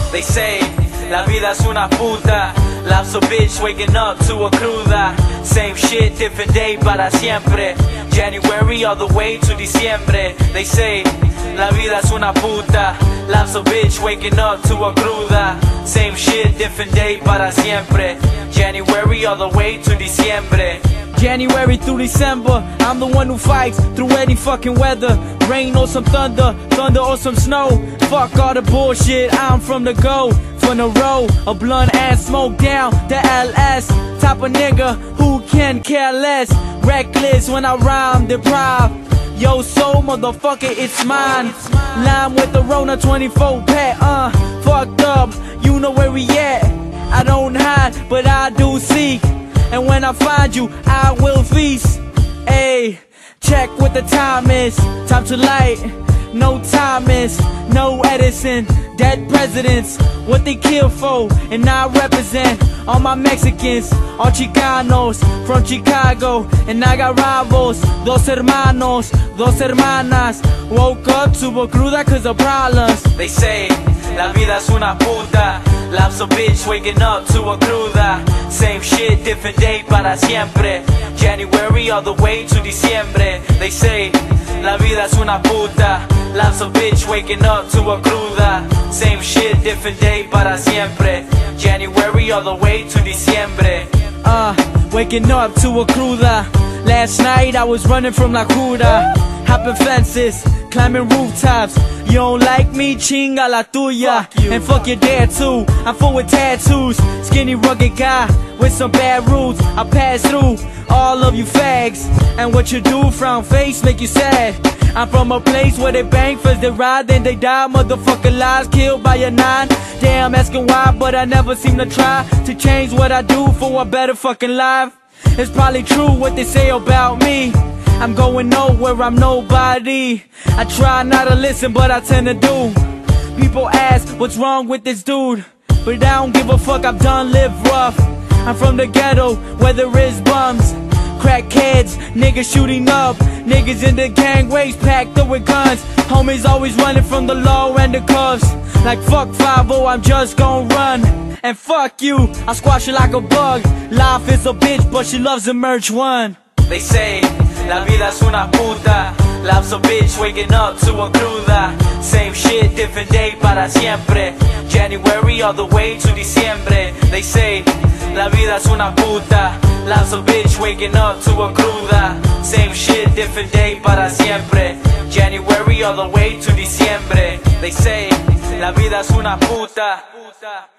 They say, la vida es una puta. Life's a bitch waking up to a cruda. Same shit, different day para siempre. January all the way to Diciembre. They say, la vida es una puta. Life's a bitch waking up to a cruda. Same shit, different day para siempre. January all the way to Diciembre. January through December, I'm the one who fights through any fucking weather. Rain or some thunder, thunder or some snow. Fuck all the bullshit, I'm from the go. From the row, a blunt and smoke down the LS. Type of nigga who can care less. Reckless when I rhyme, deprived. Yo, soul motherfucker, it's mine. Lime with the Rona 24 pet, fucked up, you know where we at. I don't hide, but I do seek. And when I find you, I will feast. Ayy, check what the time is. Time to light, no time is. No Edison, dead presidents. What they kill for, and I represent all my Mexicans, all Chicanos from Chicago. And I got rivals, dos hermanos, dos hermanas. Woke up to a cruda cause of problems. They say, la vida es una puta. Life's a bitch waking up to a cruda. Same shit, different day para siempre. January all the way to Diciembre. They say, la vida es una puta. Life's a bitch waking up to a cruda. Same shit, different day para siempre. January all the way to Diciembre. Waking up to a cruda. Last night I was running from la cruda. Hopping fences, climbing rooftops. You don't like me, chinga la tuya. And fuck your dad too, I'm full with tattoos. Skinny rugged guy with some bad roots. I pass through all of you fags. And what you do, frown face, make you sad. I'm from a place where they bang first they ride, then they die. Motherfucker lies, killed by a 9. Damn, asking why, but I never seem to try to change what I do for a better fucking life. It's probably true what they say about me. I'm going nowhere, I'm nobody. I try not to listen, but I tend to do. People ask, what's wrong with this dude? But I don't give a fuck, I've done live rough. I'm from the ghetto, where there is bums, crackheads, niggas shooting up, niggas in the gangways packed up with guns. Homies always running from the law and the cuffs. Like fuck 5-0, I'm just gon' run. And fuck you, I squash it like a bug. Life is a bitch, but she loves Emerg 1. They say, la vida es una puta. Life's a bitch waking up to a cruda. Same shit, different day para siempre. January all the way to Diciembre. They say, la vida es una puta. Life's a bitch waking up to a cruda. Same shit, different day para siempre. January all the way to Diciembre. They say, la vida es una puta.